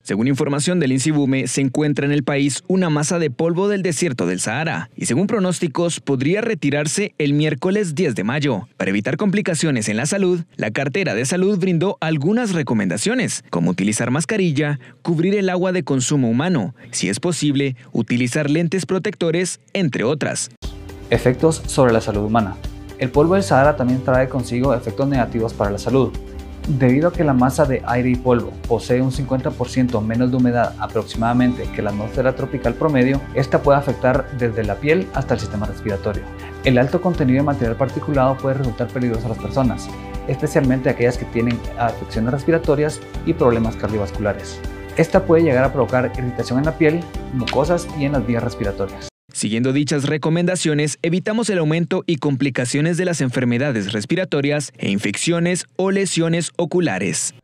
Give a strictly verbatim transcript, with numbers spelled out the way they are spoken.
Según información del INSIBUME, se encuentra en el país una masa de polvo del desierto del Sahara y según pronósticos podría retirarse el miércoles diez de mayo. Para evitar complicaciones en la salud, la cartera de salud brindó algunas recomendaciones, como utilizar mascarilla, cubrir el agua de consumo humano, si es posible, utilizar lentes protectores, entre otras. Efectos sobre la salud humana. El polvo del Sahara también trae consigo efectos negativos para la salud. Debido a que la masa de aire y polvo posee un cincuenta por ciento menos de humedad aproximadamente que la atmósfera tropical promedio, esta puede afectar desde la piel hasta el sistema respiratorio. El alto contenido de material particulado puede resultar peligroso a las personas, especialmente aquellas que tienen afecciones respiratorias y problemas cardiovasculares. Esta puede llegar a provocar irritación en la piel, mucosas y en las vías respiratorias. Siguiendo dichas recomendaciones, evitamos el aumento y complicaciones de las enfermedades respiratorias e infecciones o lesiones oculares.